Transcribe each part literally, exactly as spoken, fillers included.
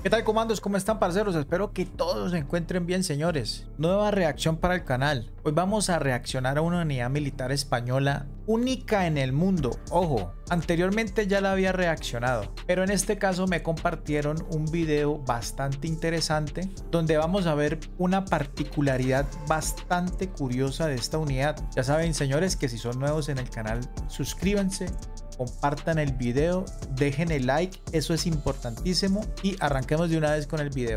¿Qué tal, comandos? ¿Cómo están, parceros? Espero que todos se encuentren bien, señores. Nueva reacción para el canal. Hoy vamos a reaccionar a una unidad militar española única en el mundo. Ojo, anteriormente ya la había reaccionado, pero en este caso me compartieron un video bastante interesante donde vamos a ver una particularidad bastante curiosa de esta unidad. Ya saben, señores, que si son nuevos en el canal, suscríbanse, compartan el video, dejen el like, eso es importantísimo, y arranquemos de una vez con el video.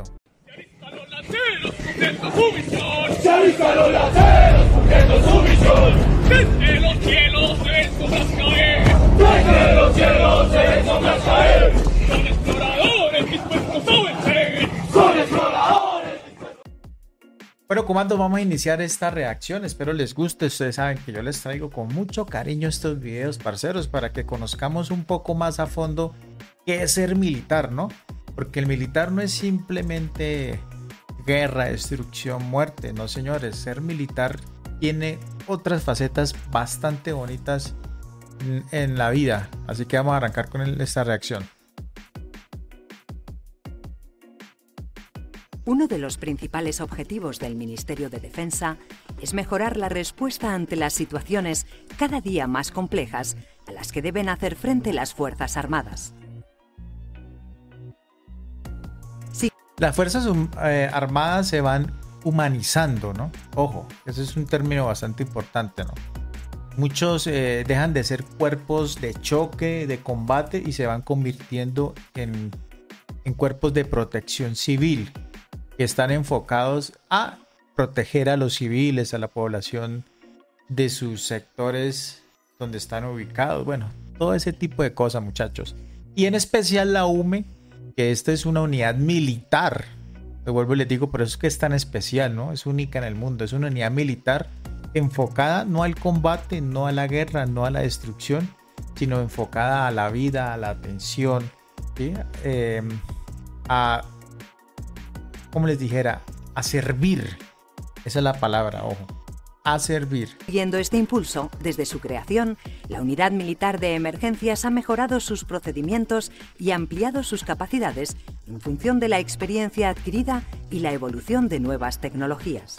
¡Se avistan los lanceros cumpliendo su misión! ¡Desde los cielos se ven sombras caer! ¡Desde los cielos se ven sombras caer! ¡Son exploradores dispuestos a vencer! ¡Son exploradores! Bueno, comandos, vamos a iniciar esta reacción. Espero les guste. Ustedes saben que yo les traigo con mucho cariño estos videos, parceros, para que conozcamos un poco más a fondo qué es ser militar, ¿no? Porque el militar no es simplemente guerra, destrucción, muerte, no, señores. Ser militar tiene otras facetas bastante bonitas en la vida. Así que vamos a arrancar con esta reacción. Uno de los principales objetivos del Ministerio de Defensa es mejorar la respuesta ante las situaciones cada día más complejas a las que deben hacer frente las Fuerzas Armadas. Sí. Las Fuerzas eh, Armadas se van humanizando, ¿no? Ojo, ese es un término bastante importante, ¿no? Muchos eh, dejan de ser cuerpos de choque, de combate, y se van convirtiendo en, en cuerpos de protección civil, que están enfocados a proteger a los civiles, a la población de sus sectores donde están ubicados. Bueno, todo ese tipo de cosas, muchachos. Y en especial la U M E, que esta es una unidad militar. Me vuelvo y les digo, por eso es que es tan especial, ¿no? Es única en el mundo. Es una unidad militar enfocada no al combate, no a la guerra, no a la destrucción, sino enfocada a la vida, a la atención, ¿sí? Eh, a... como les dijera, a servir. Esa es la palabra, ojo, a servir. Siguiendo este impulso, desde su creación, la Unidad Militar de Emergencias ha mejorado sus procedimientos y ampliado sus capacidades en función de la experiencia adquirida y la evolución de nuevas tecnologías.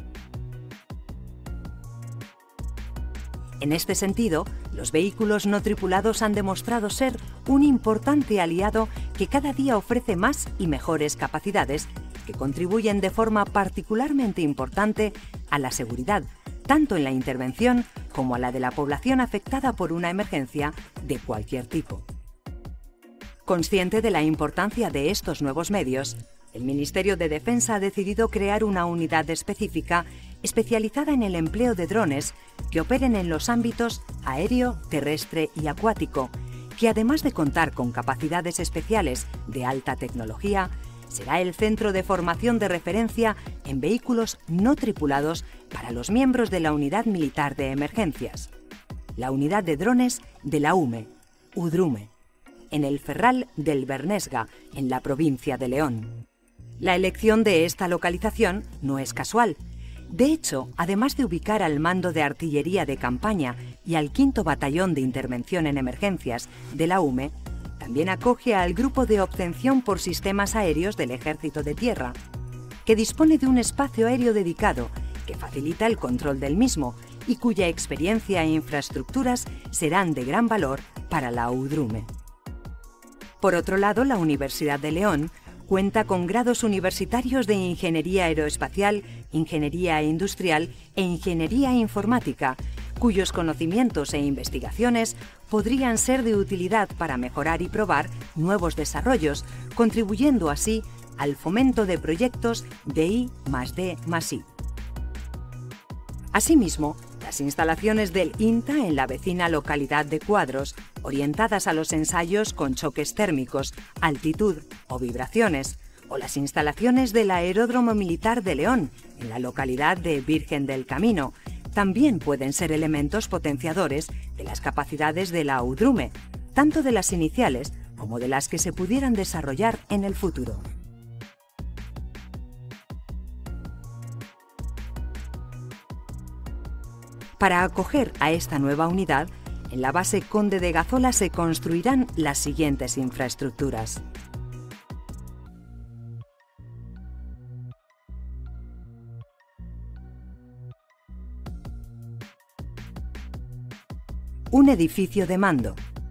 En este sentido, los vehículos no tripulados han demostrado ser un importante aliado que cada día ofrece más y mejores capacidades que contribuyen de forma particularmente importante a la seguridad, tanto en la intervención como a la de la población afectada por una emergencia de cualquier tipo. Consciente de la importancia de estos nuevos medios, el Ministerio de Defensa ha decidido crear una unidad específica especializada en el empleo de drones que operen en los ámbitos aéreo, terrestre y acuático, que además de contar con capacidades especiales de alta tecnología, será el centro de formación de referencia en vehículos no tripulados para los miembros de la Unidad Militar de Emergencias, la Unidad de Drones de la U M E, UDRUME, en el Ferral del Bernesga, en la provincia de León. La elección de esta localización no es casual. De hecho, además de ubicar al Mando de Artillería de Campaña y al quinto Batallón de Intervención en Emergencias de la U M E, también acoge al Grupo de Obtención por Sistemas Aéreos del Ejército de Tierra, que dispone de un espacio aéreo dedicado que facilita el control del mismo y cuya experiencia e infraestructuras serán de gran valor para la UDRUME. Por otro lado, la Universidad de León cuenta con grados universitarios de Ingeniería Aeroespacial, Ingeniería Industrial e Ingeniería Informática, cuyos conocimientos e investigaciones podrían ser de utilidad para mejorar y probar nuevos desarrollos, contribuyendo así al fomento de proyectos de I más D más I. Asimismo, las instalaciones del INTA en la vecina localidad de Cuadros, orientadas a los ensayos con choques térmicos, altitud o vibraciones, o las instalaciones del Aeródromo Militar de León, en la localidad de Virgen del Camino, también pueden ser elementos potenciadores de las capacidades de la UDRUME, tanto de las iniciales como de las que se pudieran desarrollar en el futuro. Para acoger a esta nueva unidad, en la base Conde de Gazola se construirán las siguientes infraestructuras. Un edificio de mando.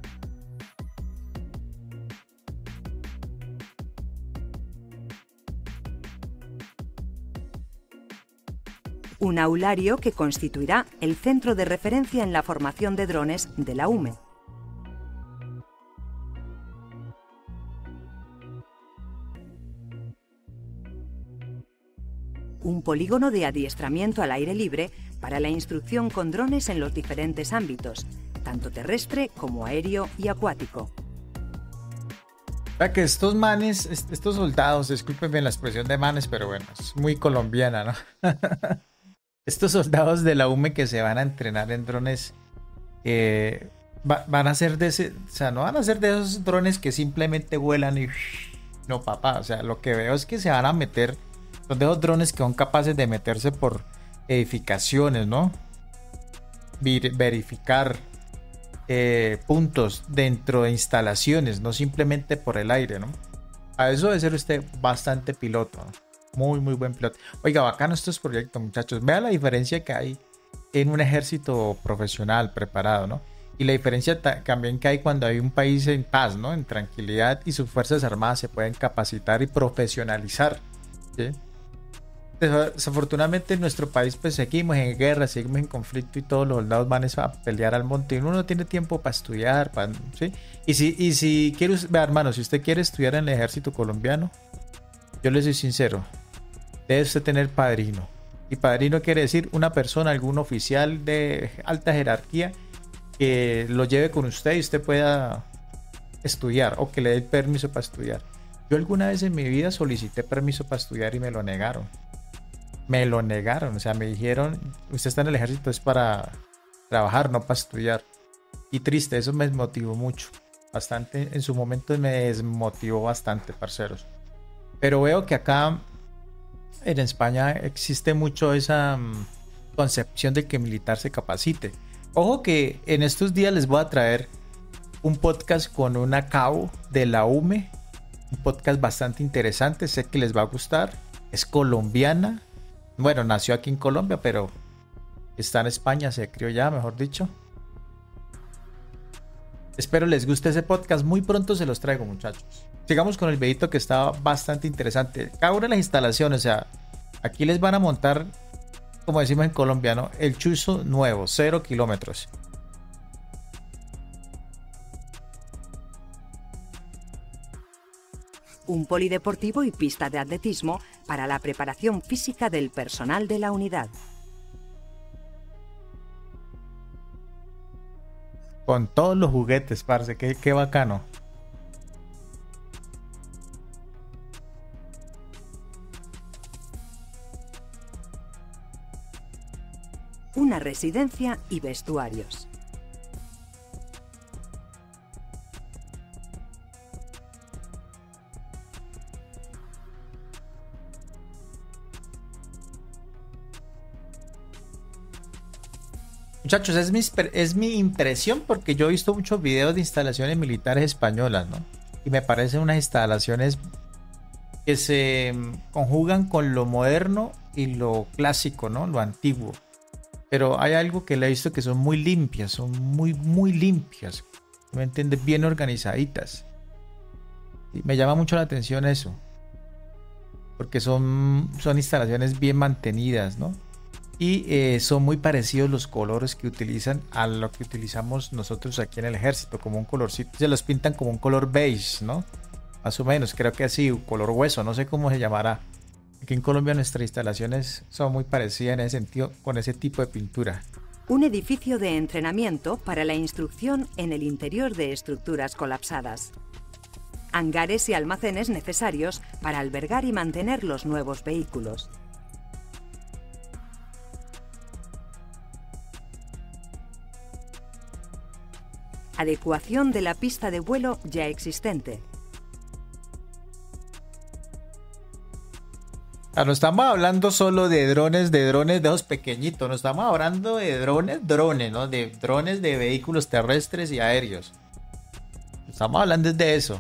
Un aulario que constituirá el centro de referencia en la formación de drones de la U M E. Un polígono de adiestramiento al aire libre para la instrucción con drones en los diferentes ámbitos, tanto terrestre como aéreo y acuático. O sea que estos manes, estos soldados, discúlpenme la expresión de manes, pero bueno, es muy colombiana, ¿no? Estos soldados de la U M E que se van a entrenar en drones eh, va, van a ser de ese, o sea, no van a ser de esos drones que simplemente vuelan y no, papá, o sea, lo que veo es que se van a meter, son de esos drones que son capaces de meterse por edificaciones, ¿no? Ver, verificar eh, puntos dentro de instalaciones, no simplemente por el aire, ¿no? A eso debe ser usted bastante piloto, ¿no? Muy, muy buen piloto. Oiga, bacano estos proyectos, muchachos. Vea la diferencia que hay en un ejército profesional, preparado, ¿no? Y la diferencia también que hay cuando hay un país en paz, ¿no? En tranquilidad y sus fuerzas armadas se pueden capacitar y profesionalizar, ¿sí? Desafortunadamente en nuestro país pues seguimos en guerra, seguimos en conflicto y todos los soldados van a pelear al monte y uno no tiene tiempo para estudiar, para, ¿sí? Y si, y si quiere, vea hermano, si usted quiere estudiar en el ejército colombiano, yo le soy sincero, debe usted tener padrino. Y padrino quiere decir una persona, algún oficial de alta jerarquía que lo lleve con usted y usted pueda estudiar o que le dé el permiso para estudiar. Yo alguna vez en mi vida solicité permiso para estudiar y me lo negaron. Me lo negaron, o sea, me dijeron, usted está en el ejército es para trabajar, no para estudiar. Y triste, eso me desmotivó mucho. Bastante, en su momento me desmotivó bastante, parceros. Pero veo que acá en España existe mucho esa um, concepción de que militar se capacite. Ojo que en estos días les voy a traer un podcast con una cabo de la U M E. Un podcast bastante interesante, sé que les va a gustar. Es colombiana. Bueno, nació aquí en Colombia, pero está en España, se crió ya, mejor dicho. Espero les guste ese podcast. Muy pronto se los traigo, muchachos. Sigamos con el videito que estaba bastante interesante. Cada una de las instalaciones, o sea, aquí les van a montar, como decimos en colombiano, el chuzo nuevo, cero kilómetros. Un polideportivo y pista de atletismo para la preparación física del personal de la unidad. Con todos los juguetes, parce, qué, qué bacano. Una residencia y vestuarios. Muchachos, es mi, es mi impresión porque yo he visto muchos videos de instalaciones militares españolas, ¿no? Y me parecen unas instalaciones que se conjugan con lo moderno y lo clásico, ¿no? Lo antiguo. Pero hay algo que le he visto que son muy limpias, son muy, muy limpias. ¿Me entiendes? Bien organizaditas. Y me llama mucho la atención eso. Porque son, son instalaciones bien mantenidas, ¿no? Y eh, son muy parecidos los colores que utilizan a lo que utilizamos nosotros aquí en el ejército, como un colorcito, se los pintan como un color beige, ¿no? Más o menos, creo que así, un color hueso, no sé cómo se llamará. Aquí en Colombia nuestras instalaciones son muy parecidas en ese sentido, con ese tipo de pintura. Un edificio de entrenamiento para la instrucción en el interior de estructuras colapsadas. Hangares y almacenes necesarios para albergar y mantener los nuevos vehículos. Adecuación de la pista de vuelo ya existente. No estamos hablando solo de drones, de drones de esos pequeñitos, no estamos hablando de drones, drones, ¿no? De drones de vehículos terrestres y aéreos. Estamos hablando de eso.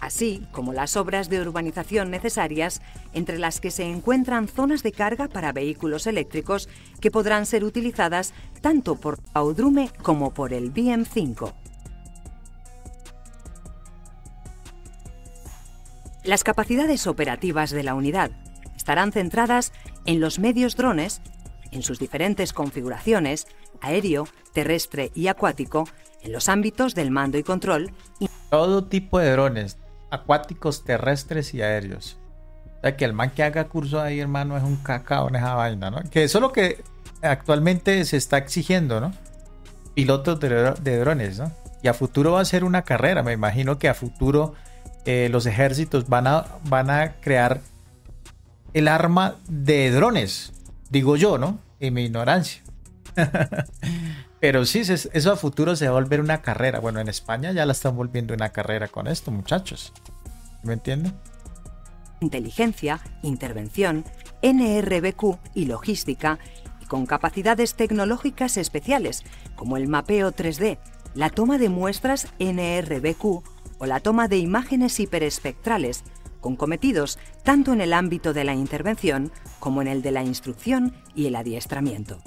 así como las obras de urbanización necesarias, entre las que se encuentran zonas de carga para vehículos eléctricos que podrán ser utilizadas tanto por Audrume como por el B M cinco. Las capacidades operativas de la unidad estarán centradas en los medios drones, en sus diferentes configuraciones, aéreo, terrestre y acuático, en los ámbitos del mando y control. Y todo tipo de drones, acuáticos, terrestres y aéreos. O sea, que el man que haga curso ahí, hermano, es un cacao en esa vaina, ¿no? Que eso es lo que actualmente se está exigiendo, ¿no? Pilotos de, de drones, ¿no? Y a futuro va a ser una carrera. Me imagino que a futuro eh, los ejércitos van a, van a crear el arma de drones, digo yo, ¿no? En mi ignorancia. Pero sí, eso a futuro se va a volver una carrera. Bueno, en España ya la están volviendo una carrera con esto, muchachos. ¿Me entienden? Inteligencia, intervención, N R B Q y logística, y con capacidades tecnológicas especiales, como el mapeo tres D, la toma de muestras N R B Q o la toma de imágenes hiperespectrales, con cometidos tanto en el ámbito de la intervención como en el de la instrucción y el adiestramiento.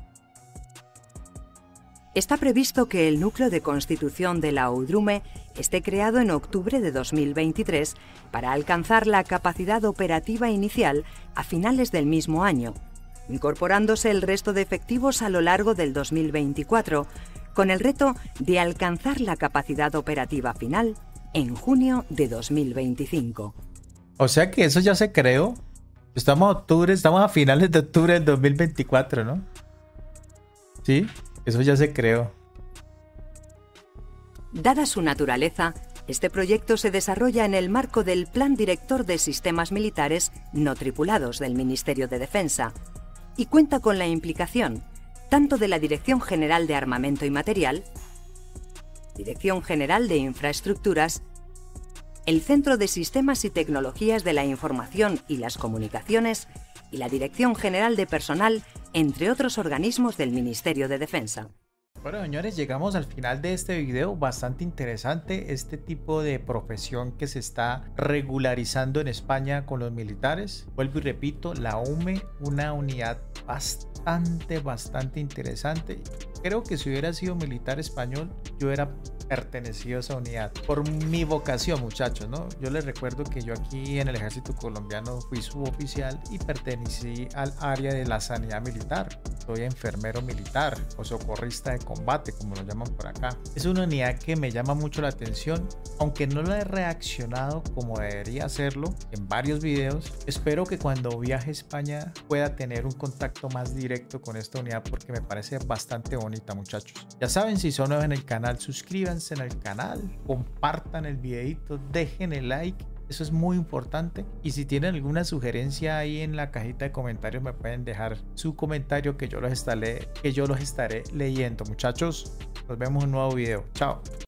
Está previsto que el núcleo de constitución de la Audrume esté creado en octubre de dos mil veintitrés para alcanzar la capacidad operativa inicial a finales del mismo año, incorporándose el resto de efectivos a lo largo del dos mil veinticuatro, con el reto de alcanzar la capacidad operativa final en junio de dos mil veinticinco. O sea que eso ya se creó. Estamos a octubre, estamos a finales de octubre del dos mil veinticuatro, ¿no? Sí. Eso ya se creó. Dada su naturaleza, este proyecto se desarrolla en el marco del Plan Director de Sistemas Militares No Tripulados del Ministerio de Defensa y cuenta con la implicación tanto de la Dirección General de Armamento y Material, Dirección General de Infraestructuras, el Centro de Sistemas y Tecnologías de la Información y las Comunicaciones y la Dirección General de Personal, entre otros organismos del Ministerio de Defensa. Bueno, señores, llegamos al final de este video. Bastante interesante este tipo de profesión que se está regularizando en España con los militares. Vuelvo y repito, la U M E, una unidad bastante, bastante interesante. Creo que si hubiera sido militar español, yo hubiera pertenecido a esa unidad por mi vocación, muchachos, ¿no? Yo les recuerdo que yo aquí en el ejército colombiano fui suboficial y pertenecí al área de la sanidad militar. Soy enfermero militar o socorrista de combate, como lo llaman por acá. Es una unidad que me llama mucho la atención, aunque no la he reaccionado como debería hacerlo en varios videos. Espero que cuando viaje a España pueda tener un contacto más directo con esta unidad porque me parece bastante bonita, muchachos. Ya saben, si son nuevos en el canal, suscríbanse en el canal, compartan el videito, dejen el like, eso es muy importante. Y si tienen alguna sugerencia ahí en la cajita de comentarios, me pueden dejar su comentario que yo los estaré, que yo los estaré leyendo, muchachos. Nos vemos en un nuevo video. Chao.